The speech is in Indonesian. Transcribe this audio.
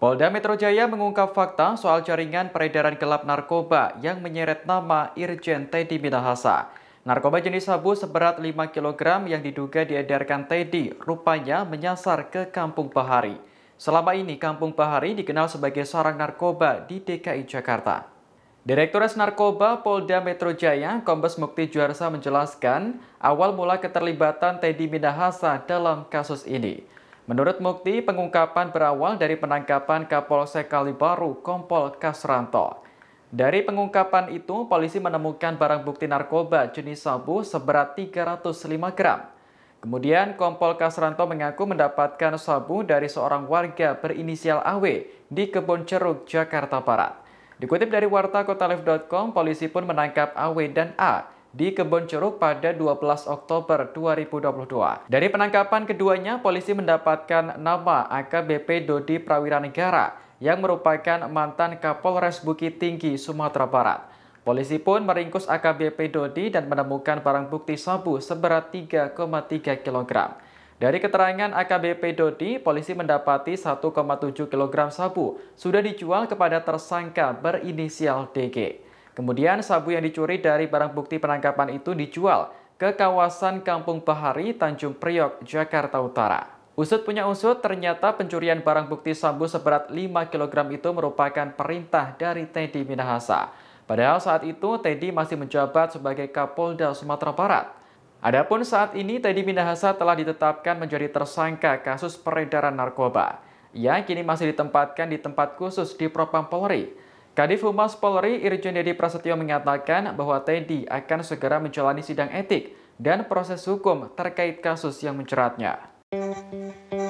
Polda Metro Jaya mengungkap fakta soal jaringan peredaran gelap narkoba yang menyeret nama Irjen Teddy Minahasa. Narkoba jenis sabu seberat 5 kg yang diduga diedarkan Teddy rupanya menyasar ke Kampung Bahari. Selama ini Kampung Bahari dikenal sebagai sarang narkoba di DKI Jakarta. Direktorat Narkoba Polda Metro Jaya, Kombes Mukti Juarsa menjelaskan awal mula keterlibatan Teddy Minahasa dalam kasus ini. Menurut Mukti, pengungkapan berawal dari penangkapan Kapolsek Kalibaru, Kompol Kasranto. Dari pengungkapan itu, polisi menemukan barang bukti narkoba jenis sabu seberat 305 gram. Kemudian, Kompol Kasranto mengaku mendapatkan sabu dari seorang warga berinisial AW di Kebon Ceruk, Jakarta Barat. Dikutip dari wartakotalive.com, polisi pun menangkap AW dan A di Kebon Ceruk pada 12 Oktober 2022. Dari penangkapan keduanya, polisi mendapatkan nama AKBP Dodi Prawiranegara yang merupakan mantan Kapolres Bukit Tinggi, Sumatera Barat. Polisi pun meringkus AKBP Dodi dan menemukan barang bukti sabu seberat 3,3 kg. Dari keterangan AKBP Dodi, polisi mendapati 1,7 kg sabu sudah dijual kepada tersangka berinisial DG. Kemudian sabu yang dicuri dari barang bukti penangkapan itu dijual ke kawasan Kampung Bahari, Tanjung Priok, Jakarta Utara. Usut punya usut, ternyata pencurian barang bukti sabu seberat 5 kg itu merupakan perintah dari Teddy Minahasa. Padahal saat itu Teddy masih menjabat sebagai Kapolda Sumatera Barat. Adapun saat ini Teddy Minahasa telah ditetapkan menjadi tersangka kasus peredaran narkoba. Ia kini masih ditempatkan di tempat khusus di Propam Polri. Kadif Humas Polri Irjen Deddy Prasetyo mengatakan bahwa Teddy akan segera menjalani sidang etik dan proses hukum terkait kasus yang menjeratnya.